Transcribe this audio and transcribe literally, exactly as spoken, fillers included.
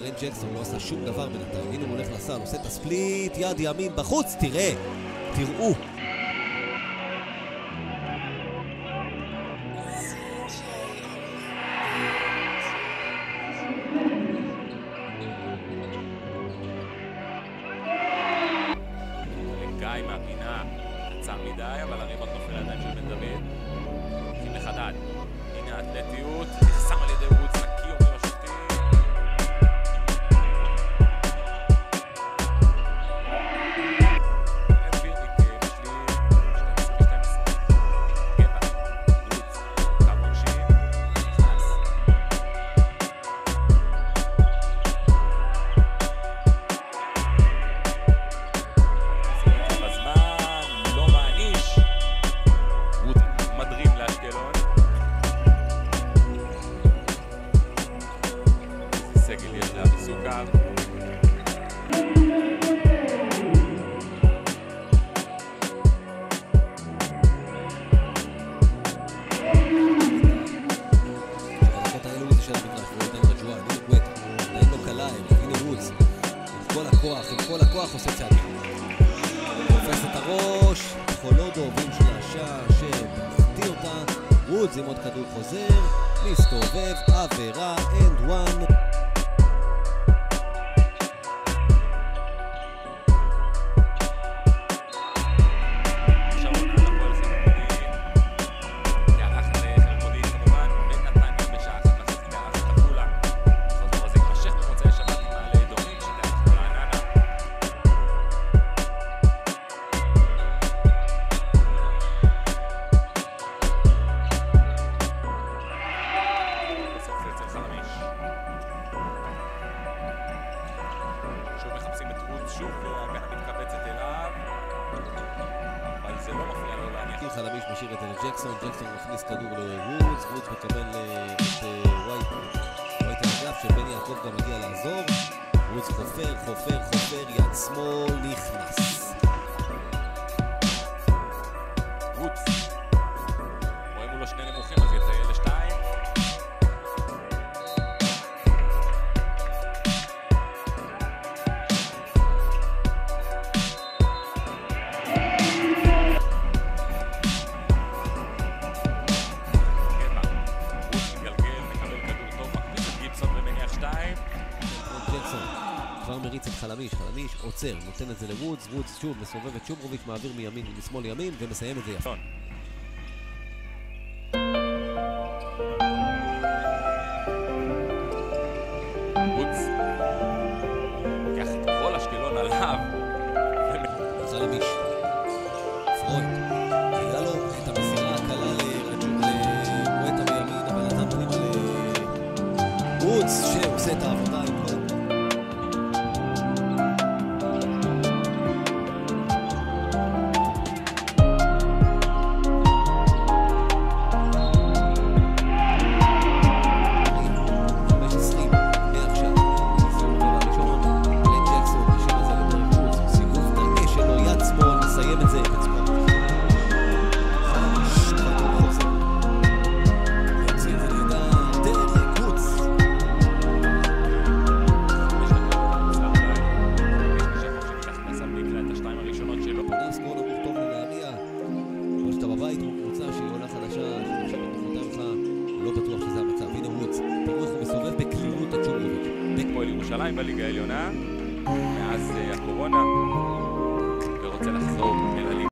טרנט ג'קסון לא עשה שום דבר בינתיים. הנה הוא הולך לסל, עושה את הספליט, יד ימין בחוץ, תראה, תראו. גיא מהפינה, קצר מדי, אבל הריבון נופל עדיין של בן דוד. הולכים לחדד. הנה האתלטיות, נחסם על ידי וודס, נקי אומר השופטים. סגל יש לה בסוכר. הדקות האלו זה של המגרש, הוא נותן רג'ואן, הנה גואטה, נעים לו קליים, הנה וודס, עם כל הכוח, עם כל הכוח עושה צעד. תופס את הראש, חולודו הוביל של השעה שמחטיא אותה, וודס עם עוד כדור חוזר, מסתובב, עבירה, אנד וואן. שוב מחפשים את וודס, שוב ההגנה מתקבצת אליו, אבל זה לא מפריע לו להניח. חלמיש משאיר את זה לג'קסון, ג'קסון מכניס כדור לוודס, וודס מקבל את ווייט, ווייט האגף שבן יעקב גם מגיע לעזור, וודס חופר, חופר, חופר, יד שמאל, נכנס. וודס, רואים מולו שני נמוכים, אז יטייל לשתיים. כבר מריץ את חלמיש, חלמיש עוצר, נותן את זה לוודס, וודס שוב מסובב את שומרוביץ', מעביר מימין משמאל לימין ומסיים את זה יפה. וודס לקח את כל אשקלון עליו. חלמיש פרויד היה לו את המסירה הקלה לגואטה בימין, אבל נתן פנימה לוודס שעושה את העבודה עם כל בבית הוא קבוצה שהיא עולה חדשה, שנושבת בחותה ממך, לא בטוח שזה המצב. הנה וודס, תראו איך הוא מסובב בקלילות את שומרוביץ'. פועל ירושלים בליגה העליונה, מאז הקורונה.